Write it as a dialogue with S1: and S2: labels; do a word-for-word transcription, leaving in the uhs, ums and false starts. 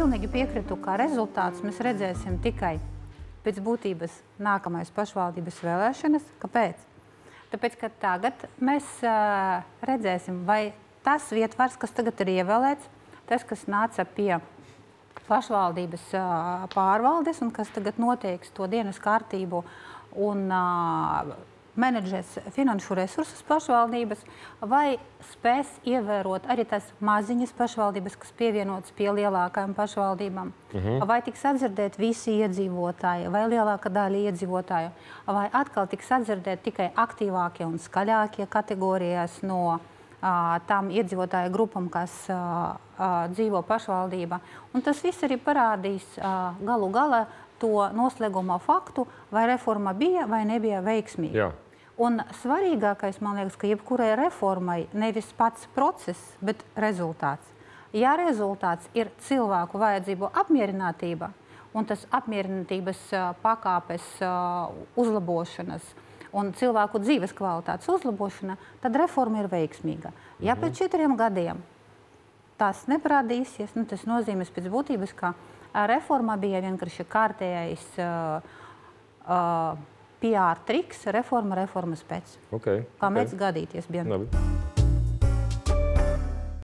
S1: pilnīgi piekrītu, ka rezultātus mēs redzēsim tikai pēc būtības nākamais pašvaldības vēlēšanas. Kāpēc? Tāpēc, ka tagad mēs uh, redzēsim, vai tas vietvars, kas tagad ir ievēlēts, tas, kas nāca pie pašvaldības uh, pārvaldes un kas tagad noteiks to dienas kārtību un uh, menedžers finanšu resursus pašvaldības, vai spēs ievērot arī tās maziņas pašvaldības, kas pievienotas pie lielākajām pašvaldībām, uh-huh. vai tiks atdzirdēt visi iedzīvotāji, vai lielāka daļa iedzīvotāju, vai atkal tiks atdzirdēt tikai aktīvākie un skaļākie kategorijās no uh, tām iedzīvotāju grupām, kas uh, uh, dzīvo pašvaldība. Un tas viss arī parādīs uh, galu galā to noslēguma faktu, vai reforma bija vai nebija veiksmīga.
S2: Jā.
S1: Un svarīgākais, man liekas, ka jebkurai reformai nevis pats process, bet rezultāts. Ja rezultāts ir cilvēku vajadzību apmierinātība un tas apmierinātības pakāpes uzlabošanas un cilvēku dzīves kvalitātes uzlabošana, tad reforma ir veiksmīga. Ja mm-hmm. pēc četriem gadiem tas neparādīsies, nu, tas nozīmēs pēc būtības, ka reforma bija vienkārši kārtējais uh, uh, P R triks, reforma reformas pēc.
S2: Okay,
S1: Kā
S2: okay.
S1: mēs gadīties bija.
S2: Labi.